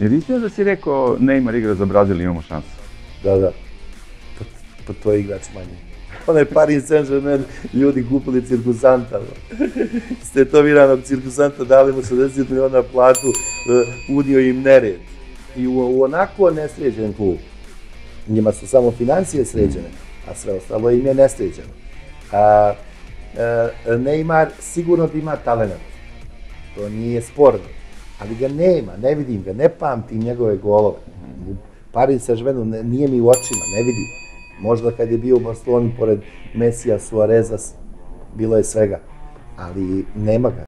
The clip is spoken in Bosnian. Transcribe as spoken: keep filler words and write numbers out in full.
Jer istina da si rekao Neymar igra za Brazil i imamo šansu? Da, da. Pa, pa to je igrač manje. Onaj Paris Saint-Germain ljudi kupili cirkusanta. Stetoviranog cirkusanta, dali mu šezdeset miliona platu, unio im nered. I u, u onako nesređen klub. Njima su samo financije sređene, a sve ostalo im je nesređeno. A, a, Neymar sigurno da ima talent. To nije sporno. Ali ga nema, ne vidim ga, ne pamtim njegove golove. Paris Saint-Germainu nije mi u očima, ne vidim. Možda kad je bio u Barceloni pored Mesija, Suareza, bilo je svega. Ali nema ga.